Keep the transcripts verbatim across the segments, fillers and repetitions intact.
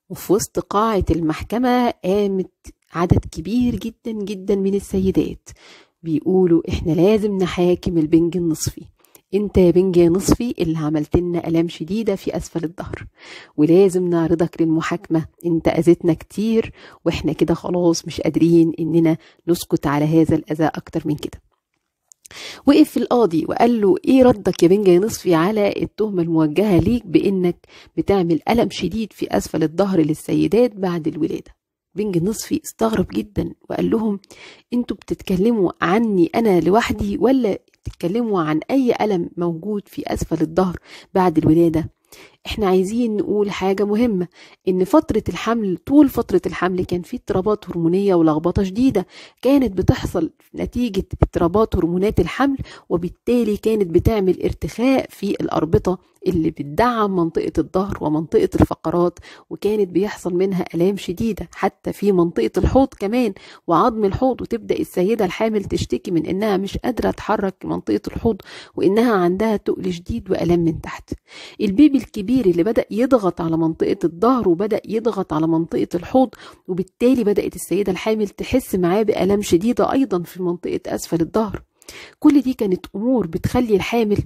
وفي وسط قاعة المحكمة قامت عدد كبير جدا جدا من السيدات بيقولوا احنا لازم نحاكم البنج النصفي. انت يا بنج يا نصفي اللي عملت لنا الام شديده في اسفل الظهر، ولازم نعرضك للمحاكمه، انت اذيتنا كتير واحنا كده خلاص مش قادرين اننا نسكت على هذا الاذى اكتر من كده. وقف القاضي وقال له ايه ردك يا بنج يا نصفي على التهمه الموجهه ليك بانك بتعمل الم شديد في اسفل الظهر للسيدات بعد الولاده؟ بنج النصفي استغرب جدا وقال لهم انتوا بتتكلموا عني انا لوحدي ولا بتتكلموا عن اي الم موجود في اسفل الظهر بعد الولاده؟ احنا عايزين نقول حاجة مهمة، ان فترة الحمل طول فترة الحمل كان في اضطرابات هرمونية ولخبطة شديدة كانت بتحصل نتيجة اضطرابات هرمونات الحمل، وبالتالي كانت بتعمل ارتخاء في الأربطة اللي بتدعم منطقة الظهر ومنطقة الفقرات، وكانت بيحصل منها آلام شديدة حتى في منطقة الحوض كمان وعظم الحوض، وتبدأ السيدة الحامل تشتكي من انها مش قادرة تحرك منطقة الحوض وانها عندها تقل شديد وآلام من تحت. البيبي الكبير اللي بدأ يضغط على منطقة الظهر وبدأ يضغط على منطقة الحوض، وبالتالي بدأت السيدة الحامل تحس معاه بآلام شديدة أيضا في منطقة أسفل الظهر. كل دي كانت أمور بتخلي الحامل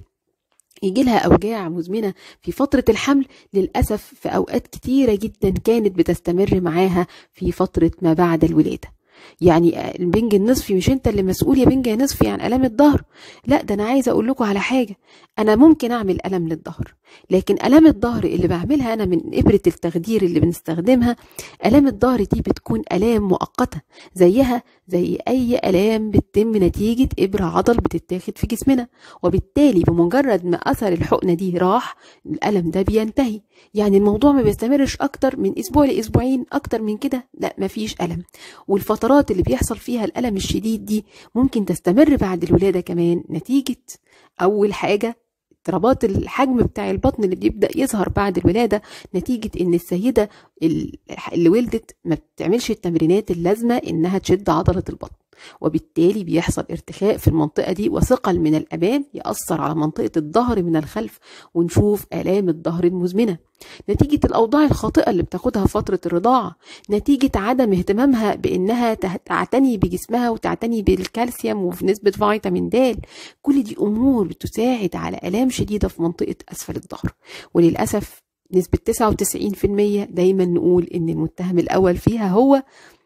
يجي لها أوجاع مزمنة في فترة الحمل، للأسف في أوقات كتيرة جدا كانت بتستمر معاها في فترة ما بعد الولادة. يعني البنج النصفي مش انت اللي مسؤول يا بنج يا نصفي عن الام الظهر، لا ده انا عايزه اقول لكم على حاجه، انا ممكن اعمل الم للظهر، لكن الام الظهر اللي بعملها انا من ابره التخدير اللي بنستخدمها، الام الظهر دي بتكون الام مؤقته زيها زي اي الام بتتم نتيجه ابره عضل بتتاخد في جسمنا، وبالتالي بمجرد ما اثر الحقنه دي راح الالم ده بينتهي. يعني الموضوع ما بيستمرش اكتر من اسبوع لاسبوعين، اكتر من كده لا مفيش الم. والفترات اللي بيحصل فيها الالم الشديد دي ممكن تستمر بعد الولاده كمان، نتيجه اول حاجه اضطرابات الحجم بتاع البطن اللي بيبدأ يظهر بعد الولادة، نتيجة ان السيدة اللي ولدت ما بتعملش التمرينات اللازمة انها تشد عضلة البطن، وبالتالي بيحصل ارتخاء في المنطقة دي وثقل من الأمام يأثر على منطقة الظهر من الخلف، ونشوف آلام الظهر المزمنة نتيجة الأوضاع الخاطئة اللي بتاخدها فترة الرضاعة، نتيجة عدم اهتمامها بأنها تعتني بجسمها وتعتني بالكالسيوم وفي نسبة فيتامين د. كل دي أمور بتساعد على آلام شديدة في منطقة أسفل الظهر، وللأسف نسبة تسعة وتسعين في المية دايما نقول إن المتهم الأول فيها هو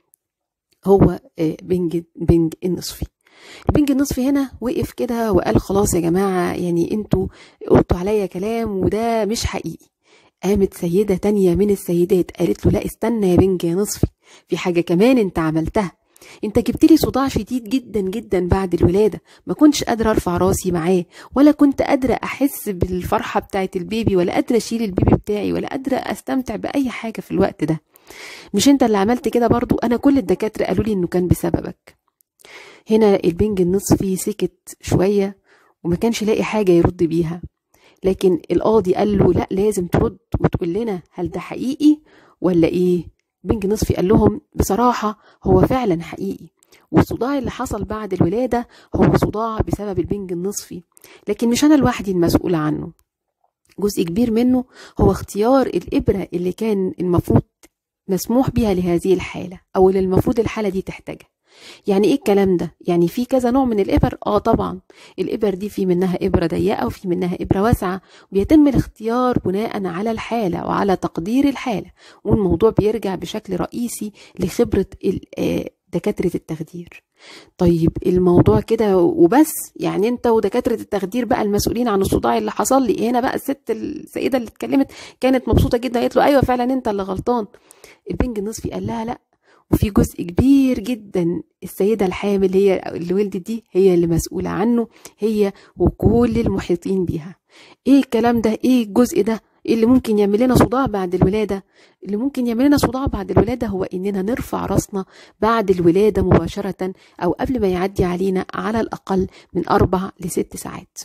هو بنج بنج النصفي. البنج النصفي هنا وقف كده وقال خلاص يا جماعة، يعني انتوا قلتوا عليا كلام وده مش حقيقي. قامت سيدة تانية من السيدات قالت له لا استنى يا بنج يا نصفي، في حاجة كمان انت عملتها، انت جبت لي صداع شديد جدا جدا بعد الولادة، ما كنتش قادرة ارفع راسي معاه، ولا كنت قادرة احس بالفرحة بتاعت البيبي، ولا قادرة اشيل البيبي بتاعي، ولا قادرة استمتع بأي حاجة في الوقت ده. مش انت اللي عملت كده برضو؟ انا كل الدكاترة قالوا لي انه كان بسببك. هنا البنج النصفي سكت شوية وما كانش لاقي حاجة يرد بيها، لكن القاضي قال له لا لازم ترد وتقول لنا هل ده حقيقي ولا ايه. بنج نصفي قال لهم بصراحة هو فعلا حقيقي، والصداع اللي حصل بعد الولادة هو صداع بسبب البنج النصفي، لكن مش انا لوحدي المسؤولة عنه، جزء كبير منه هو اختيار الإبرة اللي كان المفروض مسموح بيها لهذه الحالة او اللي المفروض الحالة دي تحتاجها. يعني ايه الكلام ده؟ يعني في كذا نوع من الابر، اه طبعا الابر دي في منها ابره ضيقه وفي منها ابره واسعه، وبيتم الاختيار بناء على الحاله وعلى تقدير الحاله، والموضوع بيرجع بشكل رئيسي لخبره دكاتره التخدير. طيب الموضوع كده وبس؟ يعني انت ودكاتره التخدير بقى المسؤولين عن الصداع اللي حصل لي؟ هنا بقى الست السيده اللي اتكلمت كانت مبسوطه جدا، قالت له ايوه فعلا انت اللي غلطان. البنج النصفي قال لها لا، وفي جزء كبير جدا السيدة الحامل هي اللي ولدت دي هي اللي مسؤولة عنه، هي وكل المحيطين بيها. ايه الكلام ده؟ ايه الجزء ده اللي ممكن يعمل لنا صداع بعد الولادة؟ اللي ممكن يعمل لنا صداع بعد الولادة هو اننا نرفع راسنا بعد الولادة مباشرة او قبل ما يعدي علينا على الاقل من اربع لست ساعات.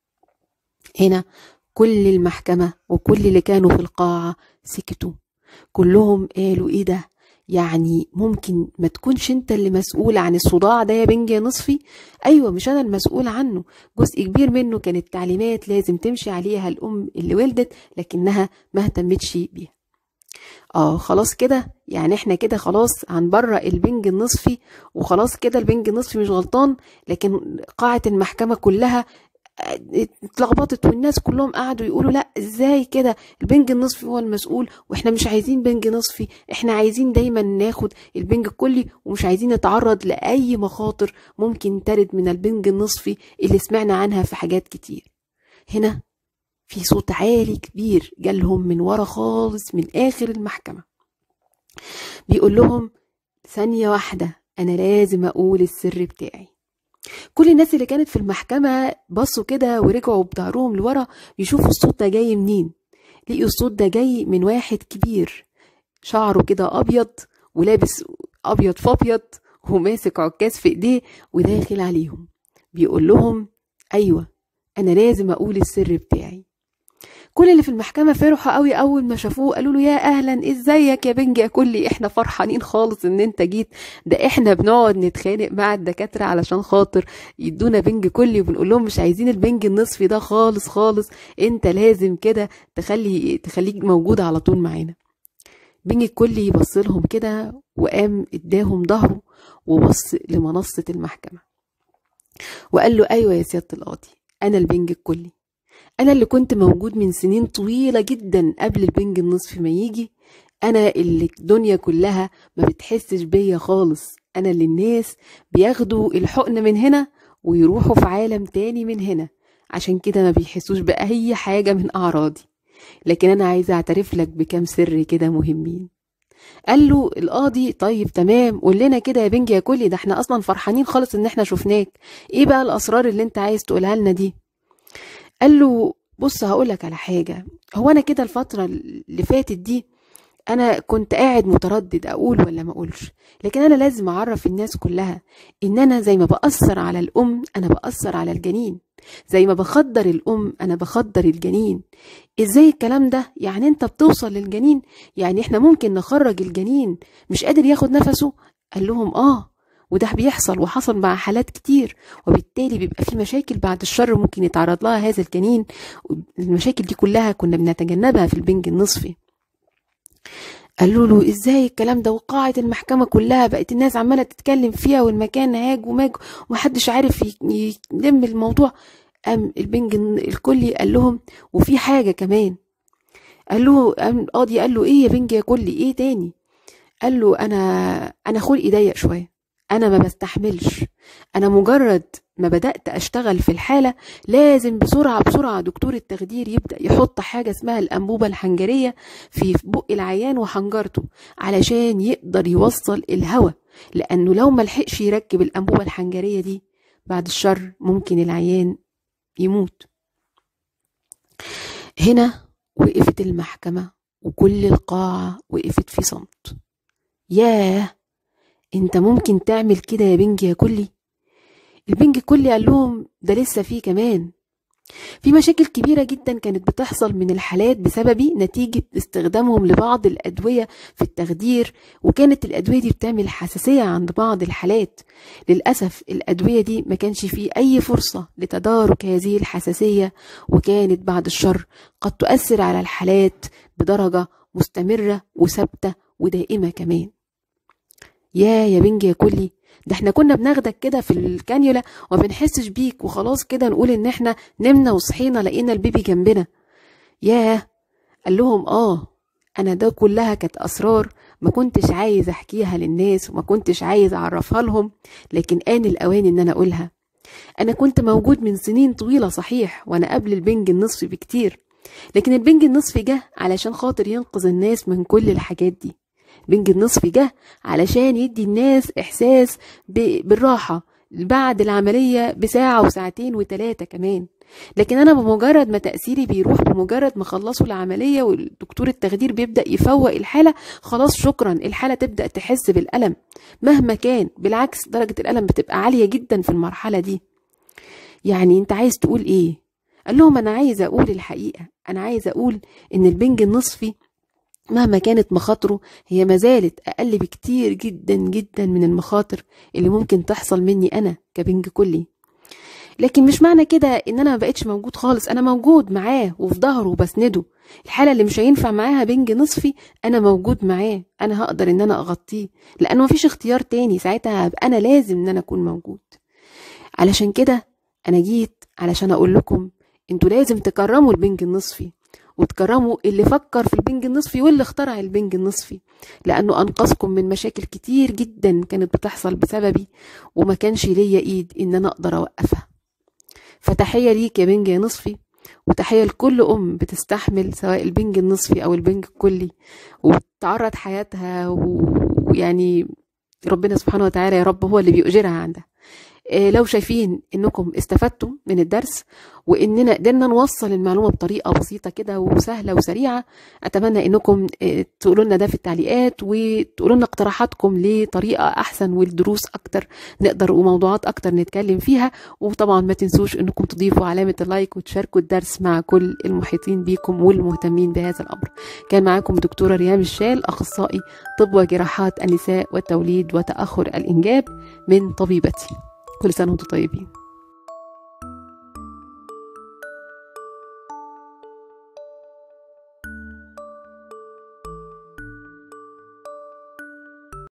هنا كل المحكمة وكل اللي كانوا في القاعة سكتوا، كلهم قالوا ايه ده؟ يعني ممكن ما تكونش انت اللي مسؤول عن الصداع ده يا بنج يا نصفي؟ ايوه مش انا المسؤول عنه، جزء كبير منه كانت تعليمات لازم تمشي عليها الام اللي ولدت لكنها ما اهتمتش بيها. اه خلاص كده، يعني احنا كده خلاص هنبرأ البنج النصفي، وخلاص كده البنج النصفي مش غلطان. لكن قاعة المحكمة كلها اتلخبطت، والناس كلهم قعدوا يقولوا لا ازاي كده، البنج النصفي هو المسؤول، واحنا مش عايزين بنج نصفي، احنا عايزين دايما ناخد البنج الكلي، ومش عايزين نتعرض لأي مخاطر ممكن ترد من البنج النصفي اللي سمعنا عنها في حاجات كتير. هنا في صوت عالي كبير جالهم من ورا خالص من آخر المحكمة، بيقول لهم ثانية واحدة أنا لازم أقول السر بتاعي. كل الناس اللي كانت في المحكمة بصوا كده ورجعوا بظهرهم لورا يشوفوا الصوت ده جاي منين. لقوا الصوت ده جاي من واحد كبير شعره كده أبيض ولابس أبيض في أبيض وماسك عكاز في إيديه وداخل عليهم بيقول لهم أيوة أنا لازم أقول السر بتاعي. كل اللي في المحكمة فرحوا قوي أول ما شافوه، قالوا له يا أهلا ازيك يا بنج يا كلي، احنا فرحانين خالص ان انت جيت، ده احنا بنقعد نتخانق مع الدكاترة علشان خاطر يدونا بنج كلي، وبنقول لهم مش عايزين البنج النصفي ده خالص خالص، انت لازم كده تخلي تخليك موجود على طول معانا. بنج الكلي بص لهم كده وقام اداهم ظهره وبص لمنصة المحكمة وقال له ايوه يا سيادة القاضي، انا البنج الكلي، أنا اللي كنت موجود من سنين طويلة جدا قبل البنج النصفي ما يجي، أنا اللي الدنيا كلها ما بتحسش بيا خالص، أنا اللي الناس بياخدوا الحقن من هنا ويروحوا في عالم تاني من هنا، عشان كده ما بيحسوش بأي حاجة من أعراضي، لكن أنا عايزة أعترف لك بكام سر كده مهمين. قال له القاضي طيب تمام، قول لنا كده يا بنج يا كلي، ده احنا أصلا فرحانين خالص إن احنا شفناك، إيه بقى الأسرار اللي أنت عايز تقولها لنا دي؟ قال له بص هقولك على حاجة، هو أنا كده الفترة اللي فاتت دي أنا كنت قاعد متردد أقول ولا ما أقولش، لكن أنا لازم أعرف الناس كلها إن أنا زي ما بأثر على الأم أنا بأثر على الجنين، زي ما بخدر الأم أنا بخدر الجنين. إزاي الكلام ده؟ يعني أنت بتوصل للجنين، يعني إحنا ممكن نخرج الجنين مش قادر ياخد نفسه؟ قال لهم آه، وده بيحصل وحصل مع حالات كتير، وبالتالي بيبقى في مشاكل بعد الشر ممكن يتعرض لها هذا الجنين، المشاكل دي كلها كنا بنتجنبها في البنج النصفي. قالوا له ازاي الكلام ده؟ وقاعة المحكمة كلها بقت الناس عمالة تتكلم فيها والمكان هاج وماج ومحدش عارف يلم الموضوع. قام البنج الكلي قال لهم وفي حاجة كمان، قال له القاضي قال له ايه يا بنج يا كلي ايه تاني؟ قال له انا انا خلقي ضيق شويه، انا ما بستحملش، انا مجرد ما بدأت اشتغل في الحالة لازم بسرعة بسرعة دكتور التخدير يبدأ يحط حاجة اسمها الأنبوبة الحنجرية في بق العيان وحنجرته علشان يقدر يوصل الهواء، لأنه لو ملحقش يركب الأنبوبة الحنجرية دي بعد الشر ممكن العيان يموت. هنا وقفت المحكمة وكل القاعة وقفت في صمت. ياه، انت ممكن تعمل كده يا بنج يا كلي؟ البنج الكلي قال لهم ده لسه فيه كمان، في مشاكل كبيرة جدا كانت بتحصل من الحالات بسببي نتيجة استخدامهم لبعض الأدوية في التخدير، وكانت الأدوية دي بتعمل حساسية عند بعض الحالات. للأسف الأدوية دي ما كانش فيه أي فرصة لتدارك هذه الحساسية، وكانت بعد الشر قد تؤثر على الحالات بدرجة مستمرة وثابتة ودائمة كمان. يا يا بنج يا كلي، ده احنا كنا بناخدك كده في الكانيولا وما بنحسش بيك وخلاص كده نقول ان احنا نمنا وصحينا لقينا البيبي جنبنا. ياه. قال لهم اه، انا ده كلها كانت اسرار ما كنتش عايز احكيها للناس وما كنتش عايز اعرفها لهم، لكن آن الاوان ان انا اقولها. انا كنت موجود من سنين طويلة صحيح وانا قبل البنج النصفي بكتير، لكن البنج النصفي جه علشان خاطر ينقذ الناس من كل الحاجات دي. البنج النصفي جه علشان يدي الناس احساس بالراحة بعد العملية بساعة وساعتين وثلاثة كمان، لكن انا بمجرد ما تأثيري بيروح، بمجرد ما خلصوا العملية والدكتور التخدير بيبدأ يفوق الحالة، خلاص شكرا، الحالة تبدأ تحس بالألم مهما كان، بالعكس درجة الألم بتبقى عالية جدا في المرحلة دي. يعني انت عايز تقول ايه؟ قال لهم انا عايز اقول الحقيقة، انا عايز اقول ان البنج النصفي مهما كانت مخاطره هي ما زالت اقل بكتير جدا جدا من المخاطر اللي ممكن تحصل مني انا كبنج كلي. لكن مش معنى كده ان انا ما بقتش موجود خالص، انا موجود معاه وفي ظهره وبسنده. الحاله اللي مش هينفع معاها بنج نصفي انا موجود معاه، انا هقدر ان انا اغطيه، لانه مفيش اختيار تاني، ساعتها هبقى انا لازم ان انا اكون موجود. علشان كده انا جيت علشان اقول لكم انتوا لازم تكرموا البنج النصفي، وتكرموا اللي فكر في البنج النصفي واللي اخترع البنج النصفي، لانه انقذكم من مشاكل كتير جدا كانت بتحصل بسببي، وما كانش ليا ايد ان انا اقدر اوقفها. فتحية ليك يا بنج يا نصفي، وتحية لكل ام بتستحمل سواء البنج النصفي او البنج الكلي، وبتعرض حياتها، ويعني ربنا سبحانه وتعالى يا رب هو اللي بيؤجرها عندها. لو شايفين انكم استفدتم من الدرس واننا قدرنا نوصل المعلومه بطريقه بسيطه كده وسهله وسريعه، اتمنى انكم تقولوا لنا ده في التعليقات، وتقولوا لنا اقتراحاتكم لطريقه احسن والدروس اكتر نقدر وموضوعات اكتر نتكلم فيها. وطبعا ما تنسوش انكم تضيفوا علامه اللايك وتشاركوا الدرس مع كل المحيطين بيكم والمهتمين بهذا الامر. كان معاكم دكتوره ريهام الشال، اخصائي طب وجراحات النساء والتوليد وتاخر الانجاب من طبيبتي. كل سنة وانتم طيبين.